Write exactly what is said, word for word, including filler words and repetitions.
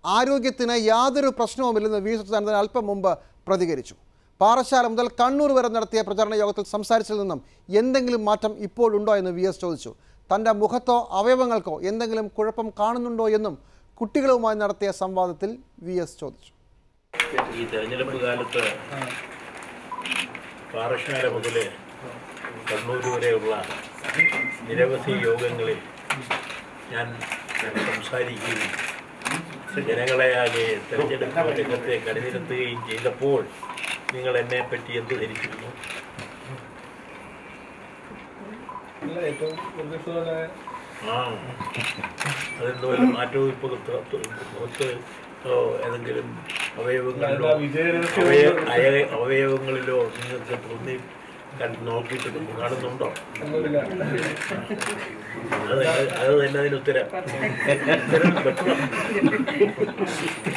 ആരോഗ്യത്തിന് യാതൊരു പ്രശ്നവുമില്ലെന്ന് V S Achuthanandan അല്പം മുമ്പ് പ്രതികരിച്ചു. പാറശാല മുതൽ കണ്ണൂർ വരെ നടത്തിയ പ്രചാരണ യോഗത്തിൽ സംസാരിച്ചതിൽ നിന്നും എന്തെങ്കിലും മാറ്റം ഇപ്പോഴുണ്ടോ എന്ന് വി എസ് ചോദിച്ചു. തൻ്റെ മുഖത്തോ അവയവങ്ങൾക്കോ എന്തെങ്കിലും കുഴപ്പം കാണുന്നുണ്ടോ എന്നും കുട്ടികളുമായി നടത്തിയ സംവാദത്തിൽ വി എസ് ചോദിച്ചു. ഈ തെരഞ്ഞെടുപ്പ് കാലത്ത് പാറശാല മുതൽ കണ്ണൂർ വരെയുള്ള നിരവധി യോഗങ്ങളിൽ ഞാൻ സംസാരിക്കുകയും ജനങ്ങളെ ആകെ തെരഞ്ഞെടുപ്പ് രംഗത്തെ കണിനിരത്തുകയും ചെയ്തപ്പോൾ നിങ്ങൾ എന്നെ പറ്റി എന്ത് ധരിച്ചിരുന്നു? ആ അതെന്തോ മാറ്റവും ഇപ്പോൾ പുറത്ത് ഏതെങ്കിലും അവയവങ്ങളിലോ അവയവങ്ങളിലോ നിങ്ങൾക്ക് തോന്നി നോക്കിയിട്ട് കാണുന്നുണ്ടോ? അത് അത് തന്നെ അതിന് ഉത്തരം ഉത്തരം